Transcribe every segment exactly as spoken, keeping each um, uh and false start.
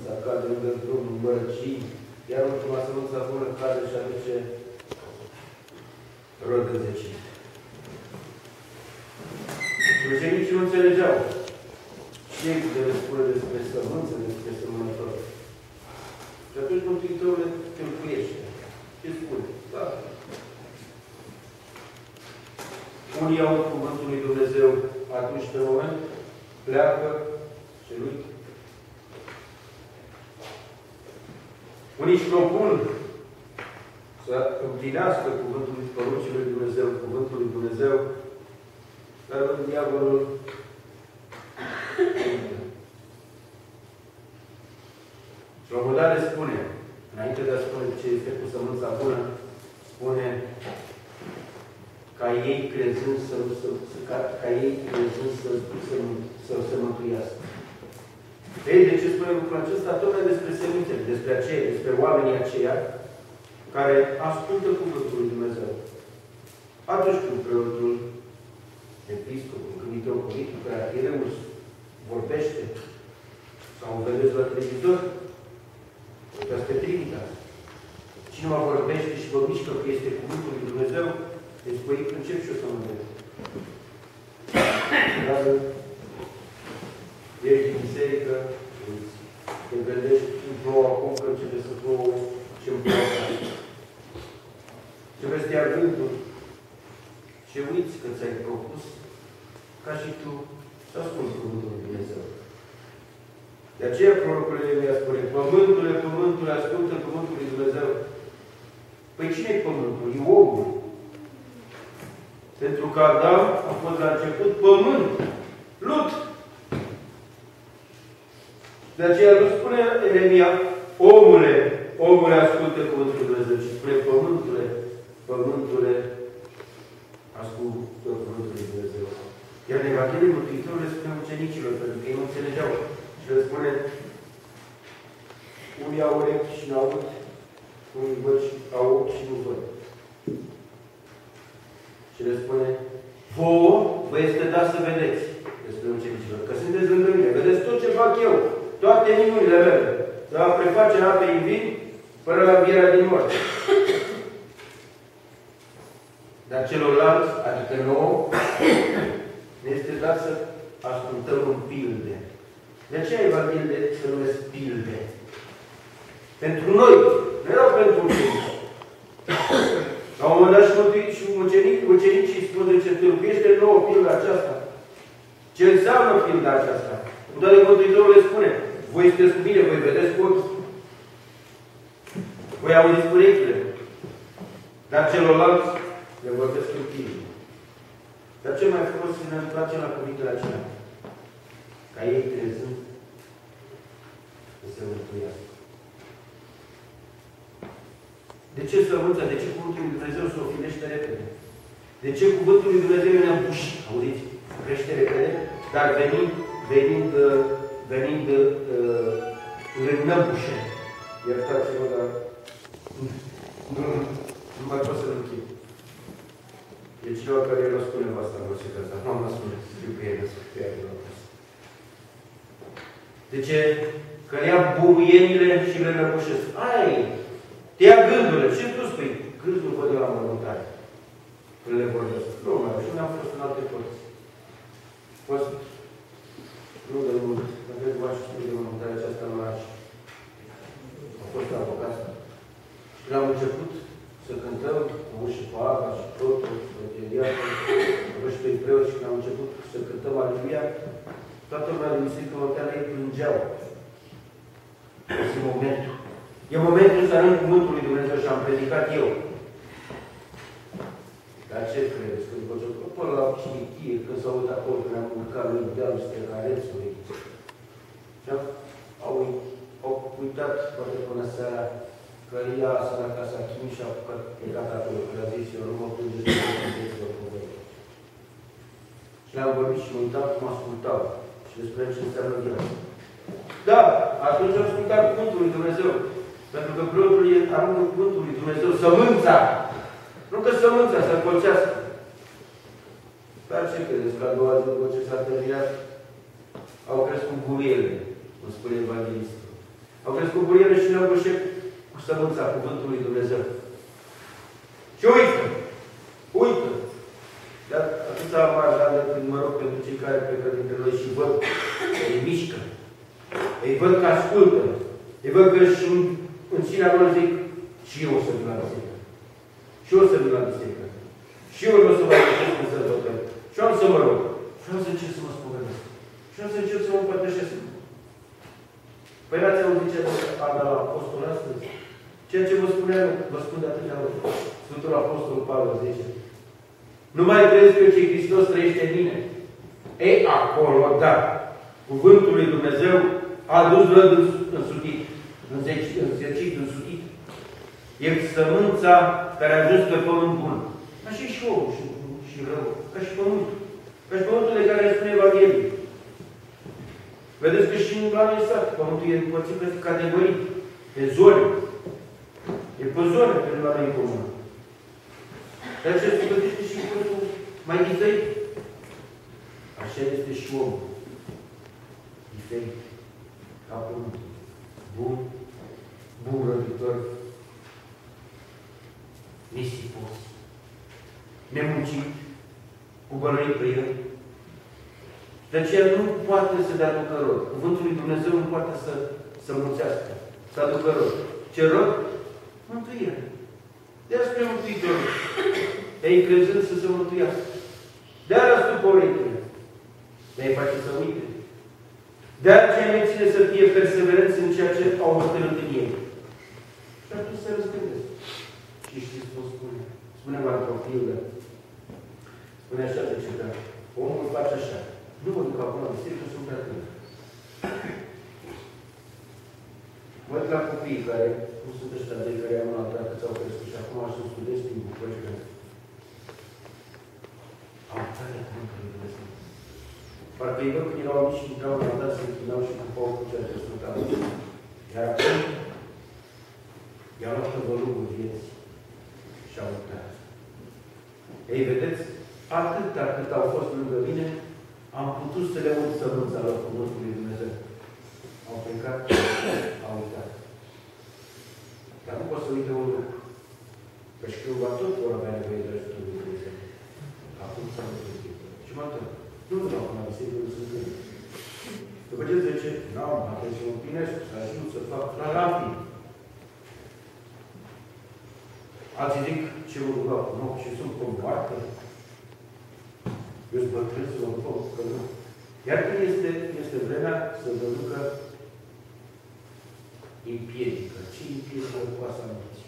sămânța cade lângă drumul mărăcii, iar ultima sămânța bună cade și aduce rod înzecit. Ucenicii nu înțelegeau ce le spune despre sămânță, despre sămânător. Și atunci Mântuitorul le tâlcuiește. Ce spune? Da. Unii au cuvântul lui Dumnezeu atunci pe moment, pleacă și lui. Unii își propun să împlinească cuvântul poruncii lui Dumnezeu, cuvântul lui Dumnezeu, dar diavolul și la un moment dat le spune, înainte de a spune ce este cu sămânța bună, spune ca ei crezând să, să, să ca, ca ei crezând să, să, să, să mântuiască. Ei, de ce spune lucrul acesta? Tocmai despre semințele, despre aceia, despre oamenii aceia care ascultă cuvântul lui Dumnezeu. Atunci când preotul, episcopul, când mitropolitul, care arhiereul vorbește, sau vedeți la televizor, uitați pe Trinitas. Cineva vorbește și vă mișcă că este cuvântul lui Dumnezeu, deci păi încep și eu să mă gândesc. Dar ești din biserică, te gândești în plouă acum că începe să plouă și în plouă. Trebuie să te ia gândul și uiți că ți-ai propus ca și tu să asculți cuvântul lui Dumnezeu. De aceea prorocul Ieremia spune, pământule, pământule, ascultă cuvântul lui Dumnezeu. Păi cine e pământul? E omul. Pentru că Adam a fost la început pământ. Lut. De aceea nu spune Ieremia, omule, omule, ascultă cuvântul lui Dumnezeu, ci spune pământule, pământule, ascultă cuvântul lui Dumnezeu. Iar în Evanghelie Mântuitorul le spune ucenicilor, pentru că ei nu înțelegeau. Și le spune, unii au urechi și nu aud, unii văd și au ochi și nu văd. Și le spune, vouă vă este dat să vedeți, despre ucenicilor, că sunteți lângă mine, vedeți tot ce fac eu, toate minunile mele, să vă preface în ape în vin, până la învierea din moarte. Dar celorlalți, adică nouă, ne este dat să ascultăm în pilde. De aceea Evangheliile se numesc pilde. Pentru noi, nu erau pentru ucenici. La un moment dat și mântuit și ucenicii, ucenicii spun de ce tâlcuiește nouă pilda aceasta. Ce înseamnă pilda aceasta? Cu toate Mântuitorul le spune, voi sunteți cu mine, voi vedeți cu ochii. Voi auziți cu urechile. Dar celorlalți le vorbesc în pilde. Dar ce mai frumos să ne întoarcem la cuvintele acelea? Ca ei crezând să se mântuiască. De ce sămânța? De ce cuvântul lui Dumnezeu se ofilește repede? De ce cuvântul lui Dumnezeu e nebușit? Auziți? Crește repede, dar venind, venind, venind în năbușe. Iertați-mă, dar nu, nu mai pot să-l închid. E cineva care el o spune asta în vocea asta. Nu mă spune, știu că el să fie acolo. De ce? Că le ia bubuienile și le răbușesc. Ai! Te ia gândurile. Ce tu spui? Gândul văd eu la mormântare. Când le vorbesc. Nu, mai și n-am fost în alte părți. Fost, nu de mult, dar cred că v-aș spune de mormântare aceasta în oraș. A fost avocat. Și l-am început să cântăm cu uși pe Aga și totul, și pe Teliată, și pe preoți, și când am început să cântăm Aleluia, toată lumea din biserică măteală ei plângeau. Este momentul. E momentul să arăt cuvântul lui Dumnezeu și am predicat eu. Dar ce credeți? Când vă joc până la cimitir, când s-au uitat acolo, când am urcat lui dealul Stecarețului, și au, au uitat poate până seara că ea s-a la casa Chimi și a apucat plecat acolo, că a zis, eu nu mă plângeți de vă cuvânt. Și le-am vorbit și mă uitam cum ascultau. Și le spuneam ce înseamnă viața. Da, atunci am ascultat cuvântul lui Dumnezeu. Pentru că preotul aruncă cuvântul lui Dumnezeu, sămânța. Nu că sămânța să încolțească. Dar ce credeți? Că a doua zi, după ce s-a terminat, au crescut buiele, îmi spune evanghelistul. Au crescut burieră și năbușe cu sămânța cuvântului lui Dumnezeu. Și uită! Uită! Dar atâta marjă, mă rog, pentru cei care plecă dintre noi și văd că îi mișcă. Îi văd că ascultă. Îi văd că și în, în sinea lor zic și eu o să vin la biserică. Și eu o să vin la biserică. Și eu o să mă găsesc în sărbători. Și eu o să mă rog. Și eu o să încerc să mă spovedesc. Și eu o să încerc să mă împărtășesc. Păi n-ați auzit ce a dat apostolul astăzi? Ceea ce vă spuneam, vă spun de atâtea ori. Sfântul Apostol Pavel zice: nu mai crezi eu ce Hristos trăiește în mine. Ei, acolo, da. Cuvântul lui Dumnezeu a dus răd însutit, înzecit, însutit. E sămânța care a ajuns pe pământ bun. Așa e și omul și, și rău. Ca și pământul. Ca și pământul de care spune Evanghelie. Vedeți că și la noi sat, pământul e împărțit pe categorii, pe zone. E pe zone pe la noi în comună. De aceea se găsește și pământul mai diferit. Așa este și omul. Diferit. Ca pământul. Bun, bun răbitor, nisipos, nemuncit, cu bălării pe el. De aceea nu poate să dea aducă rod. Cuvântul lui Dumnezeu nu poate să, să mulțească, să aducă rod. Ce rod? Mântuire. De-aia spre Mântuitorul. Ei crezând să se mântuiască. De-aia răstupă urechile. De-aia face să uite. De-aia ce îi ține să fie perseverenți în ceea ce au hotărât în ei. Și atunci se răzgândesc. Și știți cum spune? Spune mai într-o pildă. Spune așa de ceva. Omul face așa. Nu mă duc acum la biserică, sunt prea tânăr. Mă uit la copiii care, nu sunt ăștia de care am luat dacă ți-au crescut și acum sunt studenți din București care au tare mâncă lui Dumnezeu. Parcă îi văd când erau mici și intrau la dat, se închinau și cupau cu ceea ce sunt am. Iar acum i-au luat pe vălugul vieții și au uitat. Ei, vedeți? Atât, atât au fost lângă mine, am putut să le aud sămânța lor cuvântul lui Dumnezeu. Au plecat, au uitat. Dar nu pot să uite un lucru. Că și când va tot vor avea nevoie de ajutorul lui Dumnezeu. Acum s-a întâmplat. Și mă întorc. Nu vreau acum la biserică, nu sunt gândit. După ce zice, n-am, atunci să mă împlinesc, să ajut, să fac la rampii. Alții zic, ce vă rugau, nu, și sunt pe moarte. Eu îți bătrân să mă duc, că nu. Iar când este, este vremea să vă ducă, împiedică. Ce împiedică coasa minții?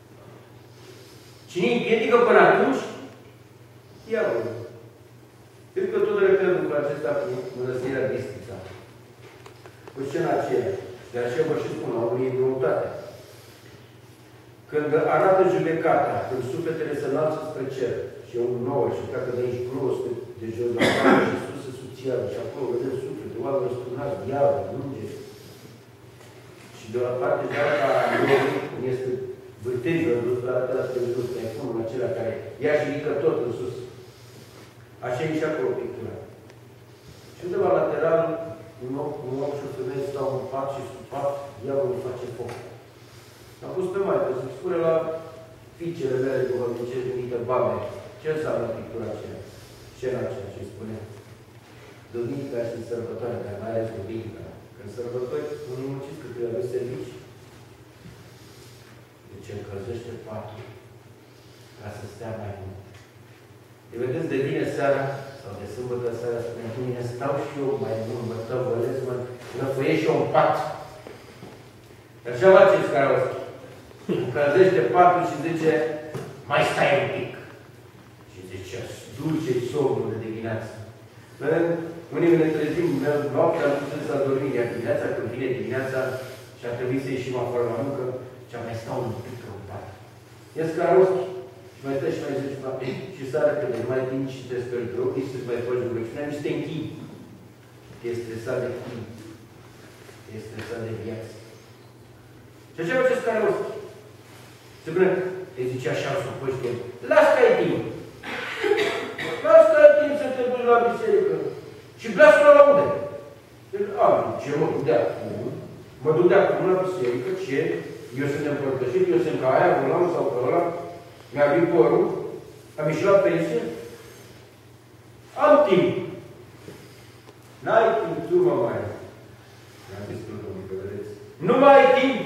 Cine împiedică până atunci? Diavolul. Cred că tot repede lucrul acesta cu mănăstirea Bistrița. Cu scena aceea. De aceea vă și spun, la unii e noutate. Când arată judecata, când sufletele se înalță spre cer, și e un nouă, și pleacă de aici gros, de, de jos, de afară, și sus se subțiară, și acolo vedem suflete, oameni răstunați, diavol, îngeri. Și de la parte de alta, cum este vârtejul, arată la televizor, telefonul acela care ia și ridică tot în sus. Așa e și acolo pictura. Și undeva lateral, un om, un om și o femeie stau în pat și sub pat, diavolul face foc. Am pus pe mai, să spune la fiicele mele duhovnicești numită Babe. Ce înseamnă pictura aceea? Scena aceea ce spune? Duminica și sărbătoare, dar mai ales duminica. Când sărbători, unii munciți că trebuie avea servici. Deci încălzește patul ca să stea mai mult. E vedeți, de vine seara, sau de sâmbătă seara, spune, mine stau și eu mai mult, mă tăvălesc, mă răfăiesc și eu în pat. Așa faceți care o spune. Încălzește patul și zice, mai stai un pic. Și zice, dulce-i somnul de dimineață. Unii ne trezim noaptea, nu putem să dormim, iar dimineața, când vine dimineața și ar trebui să ieșim afară la muncă, și mai stau un pic în pat. Ies Caroschi și mai stai și mai zice, și seara când îți mai timp și te speri pe ochii, să-ți mai faci rugăciunea, nici te închini. E stresat de timp. E stresat de viață. Și așa faceți Caroschi. Se spune, îi zice așa, o să pui timp. Las că ai timp. Las că ai timp să te duci la biserică. Și blasul la unde? A, ce mă, de acum, Mă duc de acum la biserică, ce? Eu sunt împărtășit, eu sunt ca aia, volanul sau pe ăla, mi-a venit părul, am ieșit la pensie, am timp. N-ai timp, tu mă mai ai. Mi-am zis tot domnul, că vedeți. Nu mai ai timp.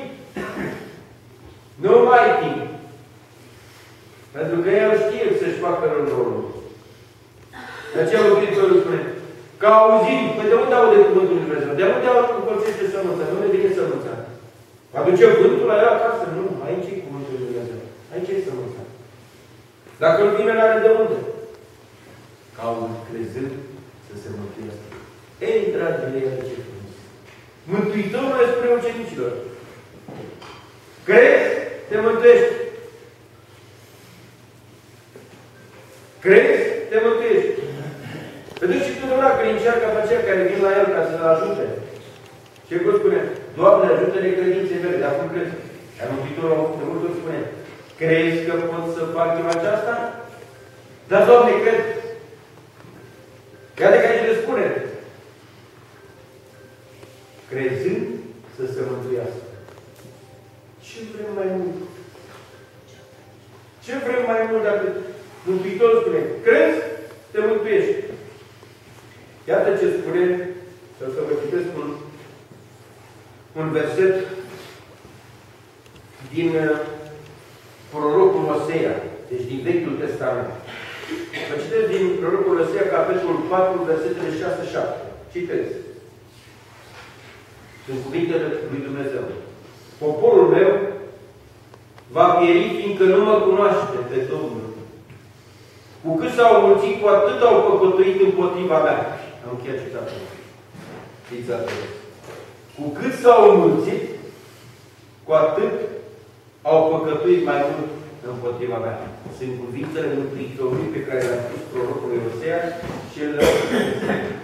Nu mai ai timp. Pentru că el știe să-și facă rolul. De aceea Mântuitorul spune, că auzim, păi de unde aude cuvântul lui Dumnezeu? De unde aude cum părțește sămânța? De unde vine sămânța? Aduce vântul la el acasă? Nu, aici e cuvântul lui Dumnezeu. Aici e sămânța. Dacă îl vine, n-are de unde. Că aud crezând să se mântuiască. Ei, dragii mei, ce frumos. Mântuitorul le spune ucenicilor. Crezi? Te mântuiești. Crezi? Te mântuiești. Vedeți și totdeauna când încearcă pe aceia care vin la el ca să-l ajute. Ce cum spune? Doamne, ajută-ne credinței mele. Dar cum crezi? Iar Mântuitorul de multe ori spune, crezi că pot să fac eu aceasta? Dar, Doamne, cred. Iată că aici le spune. Crezând să se mântuiască. Ce vrem mai mult? Ce vrem mai mult dacă Mântuitorul spune, crezi? Te mântuiești. Iată ce spune, să vă citesc un, un verset din uh, prorocul Osea, deci din Vechiul Testament. Vă citesc din prorocul Osea, capitolul patru, versetele șase șapte. Citesc. Sunt cuvintele lui Dumnezeu. Poporul meu va pieri, fiindcă nu mă cunoaște pe Domnul. Cu cât s-au mulțit, cu atât au păcătuit împotriva mea. Am încheiat citatul. Fiți atenți. Cu cât s-au mulțit, cu atât au păcătuit mai mult împotriva mea. Sunt cuvintele Mântuitorului pe care le-a spus prorocul Osea și el le-a spus.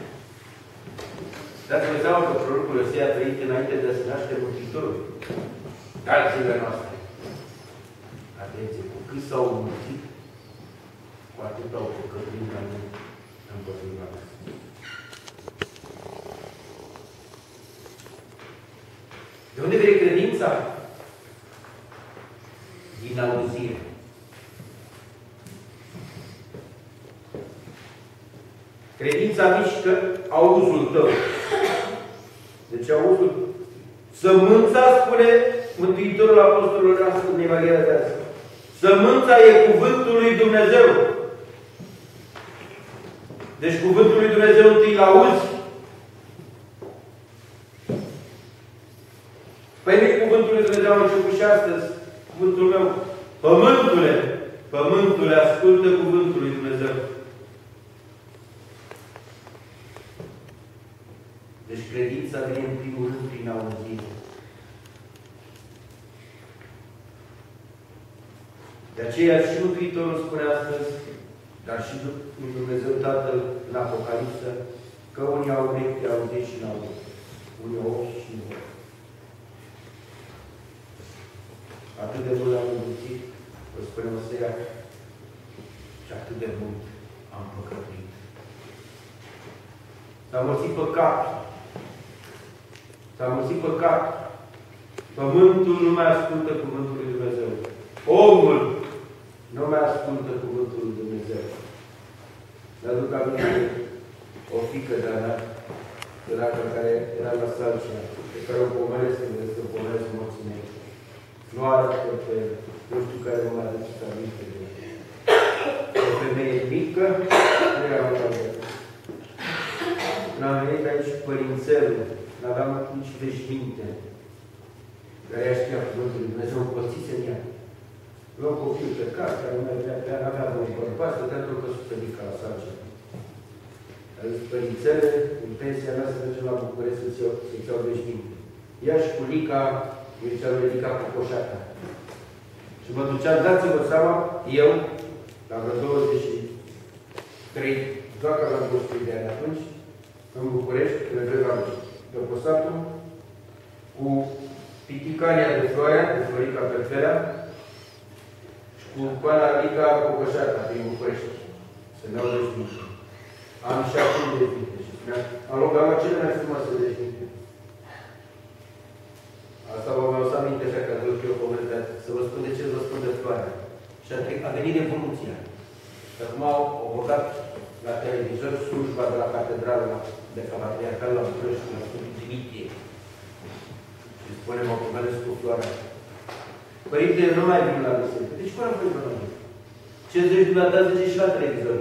Dați-vă seama că prorocul Osea a trăit înainte de a se naște Mântuitorul. Dați-le noastre. Atenție, cu cât s-au mulțit, cu atât au păcătuit mai mult împotriva mea. De unde vine credința? Din auzire. Credința mișcă auzul tău. Deci auzul. Sămânța, spune Mântuitorul Apostolului în Evanghelia de azi. Sămânța e cuvântul lui Dumnezeu. Deci cuvântul lui Dumnezeu întâi l-auzi. Păi nici cuvântul lui Dumnezeu am început și astăzi. Cuvântul meu. Pământule, pământule, ascultă cuvântul lui Dumnezeu. Deci credința vine în primul rând prin auzire. De aceea și Mântuitorul spune astăzi, dar și Dumnezeu Tatăl în Apocalipsă, că unii au urechi de auzit și n-au auzit. Unii au ochi și nu văd. Atât de mult am îmbuțit, vă spune Osea, și atât de mult am păcătuit. S-a mulțit păcat. S-a mulțit păcat. Pământul nu mai ascultă cuvântul lui Dumnezeu. Omul nu mai ascultă cuvântul lui Dumnezeu. Mi-aduc aminte o fiică de-a mea, dragă, care era la Salcea, pe care o pomenesc, când vreți să o pomenesc morții mei. Nu arată pe, nu știu care nu mai aduceți aminte de o femeie mică, nu era o cameră. Când am venit aici părințelul, n-aveam atunci veșminte, care ea știa cuvântul lui Dumnezeu, împărțise în ea. Eu un copil pe casă, care nu avea pe ea, n-avea un bărbat, stătea într-o căsuță mică la Sarcea. A zis, părințele, în pensia mea să mergem la București să-ți iau, să iau veșminte. Ea și cu Lica, eu ziceam lui Lica Cocoșata. Și mă duceam, dați-vă seama, eu, la vreo douăzeci și trei, doar că aveam douăzeci și trei de ani atunci, în București, când merg la Dăposatul, cu piticania de Florea, de Florica Perfelea, și cu coana Lica Cocoșata, prin București. Să ne auză și mică. Am și acum de vinte. Și spunea, am luat gama cele mai frumoase de vinte. Și a venit Revoluția. Și acum au băgat la televizor slujba de la catedrală de la Patriarcal la București, la Sfântul Dimitrie. Și spunem, mă pomenesc cu floarea. Părinte, nu mai vin la biserică. Deci, cum am făcut la noi? Ce zici dumneavoastră, zice și la televizor.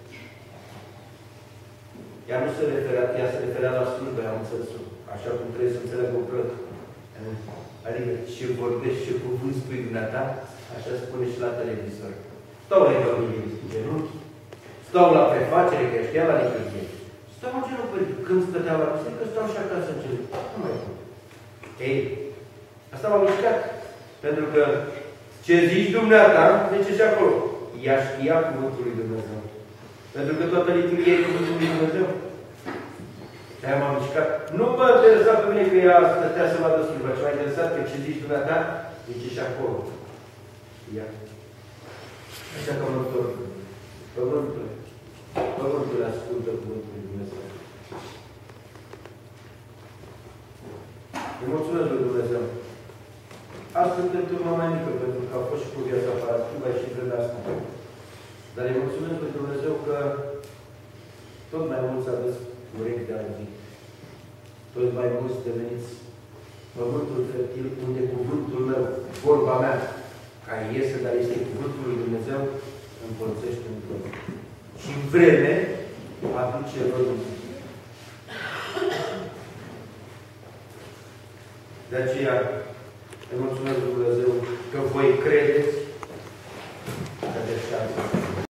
Ea nu se referea, ea se referea la slujbă, am înțeles-o. Așa cum trebuie să înțeleagă o plătă. Adică ce vorbești, ce cuvânt spui dumneata, așa spune și la televizor. Stau la familie în genunchi, stau la prefacere, că știa la liturghie. Stau în genunchi, când stăteau la biserică, stau și acasă în genunchi. Nu mai pot. Ei, asta m-a mișcat. Pentru că ce zici dumneata, zice și acolo. Ea știa cuvântul lui Dumnezeu. Pentru că toată liturghia e cuvântul lui Dumnezeu. De-aia m-am mișcat. Nu mă interesa pe mine că ea stătea să vadă slujba. Ce m-a interesat că ce zici dumneata, zice și acolo. Ia. Așa că mă întorc. Pământul. Pământul ascultă cuvântul lui Dumnezeu. Îi mulțumesc lui Dumnezeu. Astăzi pentru urmă mai mică, pentru că a fost și cu viața parativă și vremea asta. Dar îi mulțumesc lui Dumnezeu că tot mai mulți aveți urechi de auzit. Tot mai mulți deveniți pământul fertil unde cuvântul meu, vorba mea, care iese, dar este cuvântul lui Dumnezeu, împărțește în tot. Și vreme aduce rodul. De aceea îi mulțumesc lui Dumnezeu că voi credeți